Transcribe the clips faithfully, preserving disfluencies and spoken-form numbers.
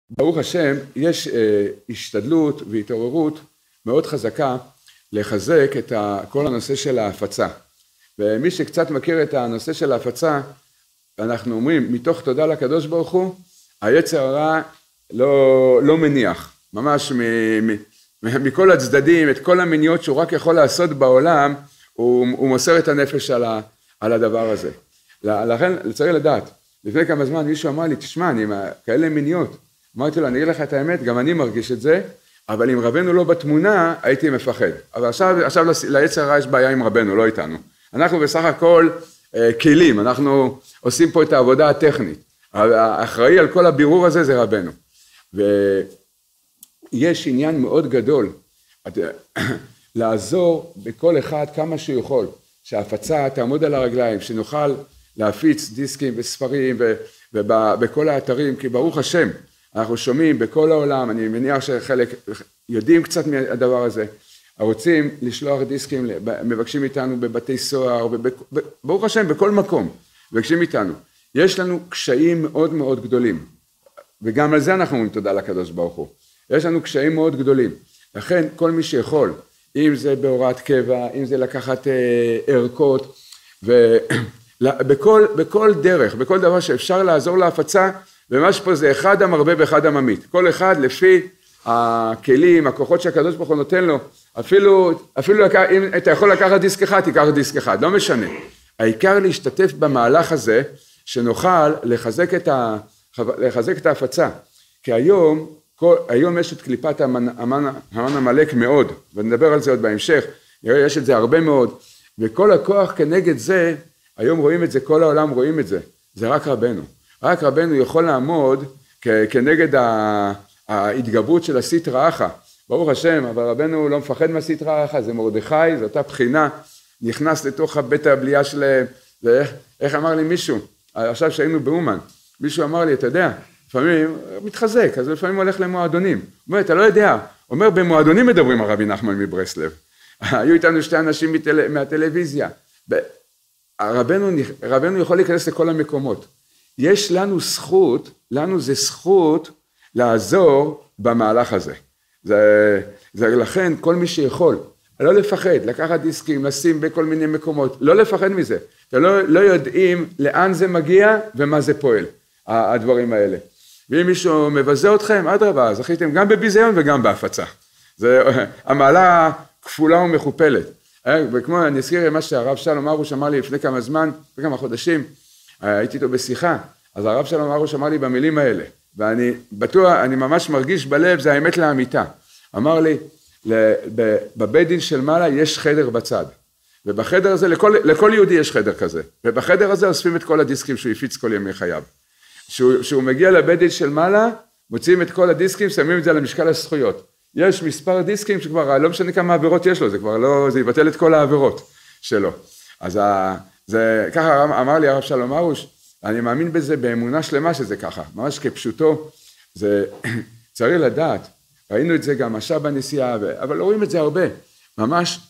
ברוך השם, יש אה, השתדלות והתעוררות מאוד חזקה לחזק את ה, כל הנושא של ההפצה. ומי שקצת מכיר את הנושא של ההפצה, אנחנו אומרים, מתוך תודה לקדוש ברוך הוא, היצר הרע לא, לא מניח, ממש מ, מ, מ, מכל הצדדים, את כל המיניות שהוא רק יכול לעשות בעולם, הוא, הוא מוסר את הנפש על, ה, על הדבר הזה. לכן, צריך לדעת, לפני כמה זמן מישהו אמר לי, תשמע, אני כאלה מיניות, אמרתי לו, אני אגיד לך את האמת, גם אני מרגיש את זה, אבל אם רבנו לא בתמונה, הייתי מפחד. אבל עכשיו, עכשיו ליצר הרע יש בעיה עם רבנו, לא איתנו. אנחנו בסך הכל אה, כלים, אנחנו עושים פה את העבודה הטכנית. האחראי על כל הבירור הזה זה רבנו. ויש עניין מאוד גדול, לעזור בכל אחד כמה שהוא יכול, שההפצה תעמוד על הרגליים, שנוכל להפיץ דיסקים וספרים ובכל האתרים, כי ברוך השם, אנחנו שומעים בכל העולם, אני מניח שחלק יודעים קצת מהדבר הזה, רוצים לשלוח דיסקים, מבקשים איתנו בבתי סוהר, ברוך השם, בכל מקום, מבקשים איתנו. יש לנו קשיים מאוד מאוד גדולים, וגם על זה אנחנו אומרים תודה לקדוש ברוך הוא. יש לנו קשיים מאוד גדולים, לכן כל מי שיכול, אם זה בהוראת קבע, אם זה לקחת ערכות, ובכל בכל דרך, בכל דבר שאפשר לעזור להפצה, ומה שפה זה אחד המרבה ואחד הממית. כל אחד לפי הכלים, הכוחות שהקדוש ברוך הוא נותן לו, אפילו, אפילו אם אתה יכול לקחת דיסק אחד, תיקח דיסק אחד, לא משנה. העיקר להשתתף במהלך הזה, שנוכל לחזק את, ה, לחזק את ההפצה. כי היום, כל, היום יש את קליפת המן, המן, המן המלאק מאוד, ונדבר על זה עוד בהמשך, יש את זה הרבה מאוד, וכל הכוח כנגד זה, היום רואים את זה, כל העולם רואים את זה, זה רק רבנו. רק רבנו יכול לעמוד כנגד ההתגברות של הסטרא אחא. ברוך השם, אבל רבנו לא מפחד מהסטרא אחא, זה מרדכי, זו אותה בחינה, נכנס לתוך בית הבליעה שלהם, ואיך איך אמר לי מישהו, עכשיו שהיינו באומן, מישהו אמר לי, אתה יודע, לפעמים מתחזק, אז לפעמים הולך למועדונים. הוא אומר, אתה לא יודע, אומר, במועדונים מדברים הרבי נחמן מברסלב. היו איתנו שתי אנשים מטל... מהטלוויזיה. רבנו, רבנו יכול להיכנס לכל המקומות. יש לנו זכות, לנו זה זכות לעזור במהלך הזה. זה, זה לכן כל מי שיכול, לא לפחד, לקחת דיסקים, לשים בכל מיני מקומות, לא לפחד מזה. אתם לא, לא יודעים לאן זה מגיע ומה זה פועל, הדברים האלה. ואם מישהו מבזה אתכם, אדרבה, זכיתם גם בביזיון וגם בהפצה. זה המעלה כפולה ומכופלת. וכמו אני אזכיר מה שהרב שלום ארוש אמר לי לפני כמה זמן, לפני כמה חודשים, הייתי איתו בשיחה, אז הרב שלום ארוש אמר לי במילים האלה, ואני בטוח, אני ממש מרגיש בלב, זה האמת לאמיתה. אמר לי, בבית דין של מעלה יש חדר בצד, ובחדר הזה, לכל, לכל יהודי יש חדר כזה, ובחדר הזה אוספים את כל הדיסקים שהוא הפיץ כל ימי חייו. שהוא, שהוא מגיע לבית דין של מעלה, מוציאים את כל הדיסקים, שמים את זה על המשקל הזכויות. יש מספר דיסקים שכבר לא משנה כמה עבירות יש לו, זה כבר לא, זה יבטל את כל העבירות שלו. אז ה, זה, ככה אמר לי הרב שלום ארוש, אני מאמין בזה באמונה שלמה שזה ככה, ממש כפשוטו, זה צריך לדעת, ראינו את זה גם עכשיו בנסיעה, אבל לא רואים את זה הרבה, ממש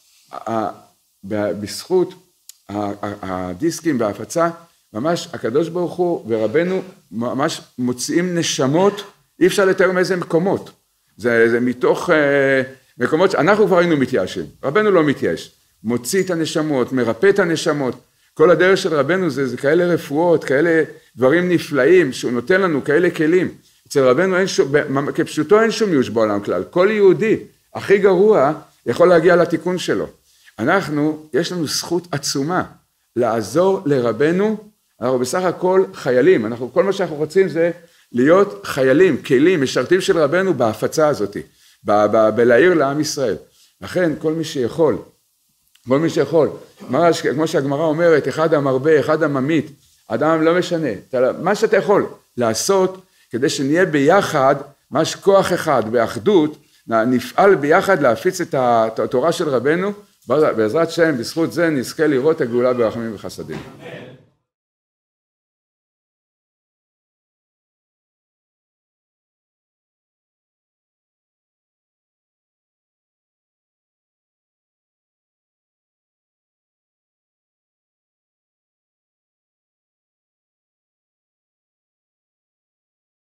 בזכות הדיסקים וההפצה, ממש הקדוש ברוך הוא ורבנו ממש מוציאים נשמות, אי אפשר לתאר מאיזה מקומות, זה, זה מתוך מקומות, אנחנו כבר היינו מתייאשים, רבנו לא מתייאש, מוציא את הנשמות, מרפא את הנשמות, כל הדרך של רבנו זה, זה כאלה רפואות, כאלה דברים נפלאים שהוא נותן לנו, כאלה כלים. אצל רבנו אין שום, כפשוטו אין שום ייאוש בעולם כלל. כל יהודי הכי גרוע יכול להגיע לתיקון שלו. אנחנו, יש לנו זכות עצומה לעזור לרבנו, אנחנו בסך הכל חיילים, אנחנו, כל מה שאנחנו רוצים זה להיות חיילים, כלים, משרתים של רבנו בהפצה הזאת, ב- ב- בלהעיר לעם ישראל. לכן כל מי שיכול, כל מי שיכול, כמו שהגמרא אומרת, אחד המרבה, אחד הממית, אדם לא משנה, מה שאתה יכול לעשות, כדי שנהיה ביחד, ממש כוח אחד, באחדות, נפעל ביחד להפיץ את התורה של רבנו, בעזרת שם, בזכות זה נזכה לראות הגאולה ברחמים וחסדים.